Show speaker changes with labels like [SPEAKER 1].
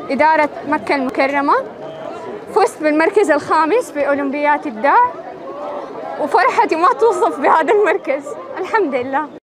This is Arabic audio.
[SPEAKER 1] إدارة مكة المكرمة. فزت بالمركز الخامس في أولمبياد الدار، وفرحتي ما توصف بهذا المركز. الحمد لله.